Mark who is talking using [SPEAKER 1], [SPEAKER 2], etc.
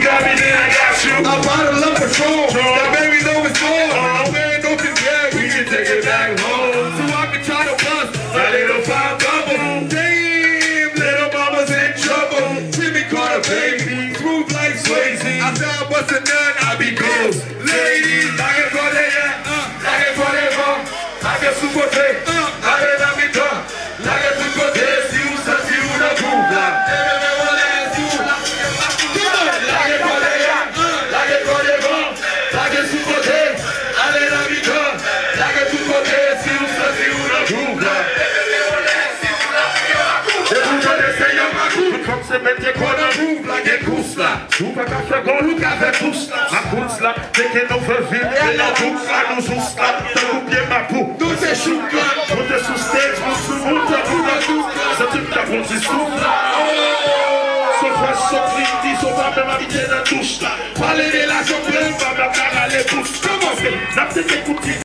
[SPEAKER 1] got me, then I got you.
[SPEAKER 2] I bottle up Patrol. That baby know it's on. I'm wearing no concern.
[SPEAKER 1] We can take it back home.
[SPEAKER 2] So I can try to bust
[SPEAKER 1] A little five bubble.
[SPEAKER 2] Damn, little mama's in trouble. Jimmy Carter, baby, smooth like Swayze. I thought bust a nut, I be ghost. Ladies,
[SPEAKER 1] La que rodea, la que rodea, la que supote, la que da mi to, la que supote, si usa si una cuba. La que rodea, la que rodea, la que supote, la que da mi to, la que supote, si usa si una cuba. Se mette con la ruvla che custa Super café con un café pusta Ma custa, perché non fa vivere E la buffa non susta Te cupie ma pu
[SPEAKER 2] non sei sciucca.
[SPEAKER 1] Ponte su stage, non su multa Buda tutta, se tutta non si stufa Sopra soffritti, sopra me ma vite da giusta Palle della sopra, ma cara le busta Come se,